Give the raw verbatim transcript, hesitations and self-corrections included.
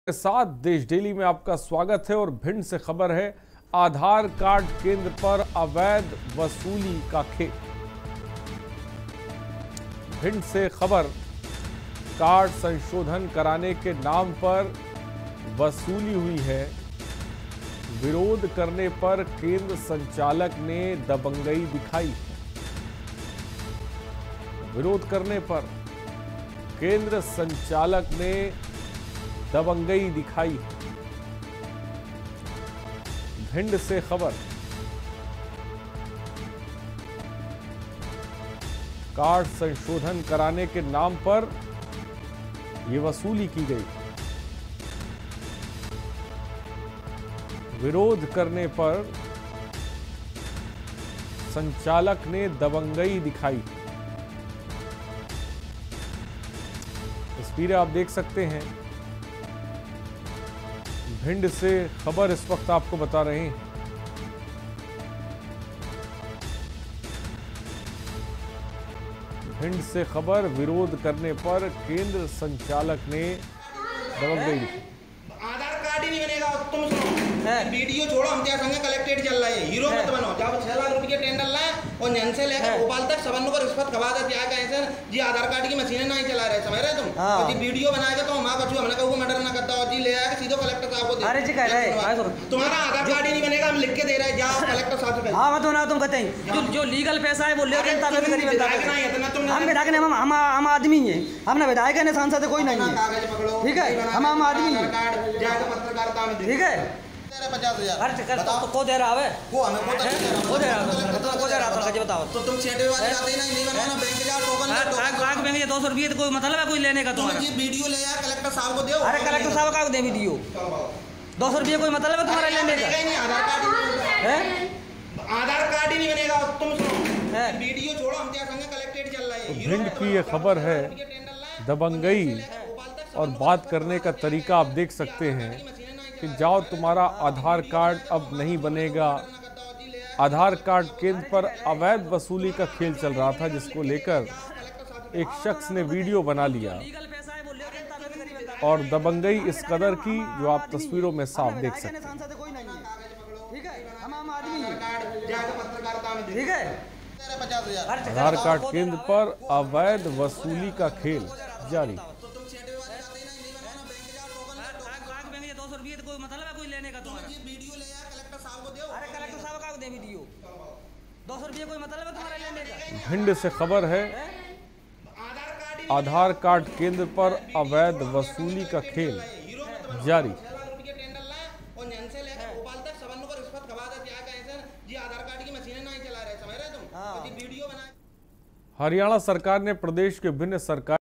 के साथ देश डेली में आपका स्वागत है। और भिंड से खबर है, आधार कार्ड केंद्र पर अवैध वसूली का खेल। भिंड से खबर, कार्ड संशोधन कराने के नाम पर वसूली हुई है। विरोध करने पर केंद्र संचालक ने दबंगई दिखाई। विरोध करने पर केंद्र संचालक ने दबंगई दिखाई। भिंड से खबर, कार्ड संशोधन कराने के नाम पर यह वसूली की गई। विरोध करने पर संचालक ने दबंगई दिखाई। तस्वीरें आप देख सकते हैं। भिंड से खबर इस वक्त आपको बता रहे हैं। भिंड से खबर, विरोध करने पर केंद्र संचालक ने दबंगई दिखाई। आधार कार्ड ही नहीं बनेगा। तुम सुनो, वीडियो छोड़ो, हम क्या संगे कलेक्टेड चल रहा है, हीरो मत बनो। जब छह लाख रुपए के टेंडर लाए और जन से लेकर भोपाल तक सबन को रिश्वत खवा देते हैं। कैसे जी आधार कार्ड की मशीनें नहीं चला रहे, समझ रहे तुम? और जी वीडियो बनाएगा तो मां बच्चों हमने कहूँ मर्डर ना करता, और जी ले आएगा सीधो कलेक्टर साहब को दे। अरे जी कह रहे तुम्हारा आधार कार्ड ही नहीं बनेगा, हम लिख के दे रहे हैं, जाओ कलेक्टर साहब से। हां मत ना तुम कहते हैं जो जो लीगल पैसा है वो ले जनता में गरीब जनता नहीं इतना। तुम हम विधायक ने, हम हम आम आदमी हैं, हमने विधायक है, सांसद कोई नहीं है। कागज पकड़ो, ठीक है, हम आम आदमी हैं। जाकर पत्रकारिता में, ठीक है। पचास हजार तो को दे रहा है, वो हमें को दे रहा है, तो को दे रहा है, बताओ। तो तुम छेटे वाले आते ही नहीं, नहीं बनाना बैंक जा टोकन ले, टोकन बैंक ये दो सौ रुपये तो कोई मतलब है कोई लेने का? तुम्हारा ये वीडियो ले यार कलेक्टर साहब को दो। अरे कलेक्टर साहब का दे वीडियो, दो सौ रुपये कोई मतलब है तुम्हारा लेने का? आधार कार्ड है, आधार कार्ड ही नहीं बनेगा। तुम सुनो, वीडियो छोड़ो, हम क्या संगे कलेक्टेड चल रहा है। भिंड की ये खबर है, दबंगई और बात करने का तरीका आप देख सकते हैं कि जाओ तुम्हारा आधार कार्ड अब नहीं बनेगा। आधार कार्ड केंद्र पर अवैध वसूली का खेल चल रहा था, जिसको लेकर एक शख्स ने वीडियो बना लिया और दबंगई इस कदर की जो आप तस्वीरों में साफ देख सकते हैं। आधार कार्ड केंद्र पर अवैध वसूली का खेल जारी। दो सौ रुपये तो कोई मतलब है कोई लेने का? तुम्हारा ये वीडियो ले यार कलेक्टर साहब को दो। अरे कलेक्टर साहब का दे वीडियो, दो सौ रुपये कोई मतलब है तुम्हारा लेने का? भिंड से खबर है, आधार कार्ड केंद्र पर अवैध वसूली का खेल जारी। हरियाणा सरकार ने प्रदेश के विभिन्न सरकार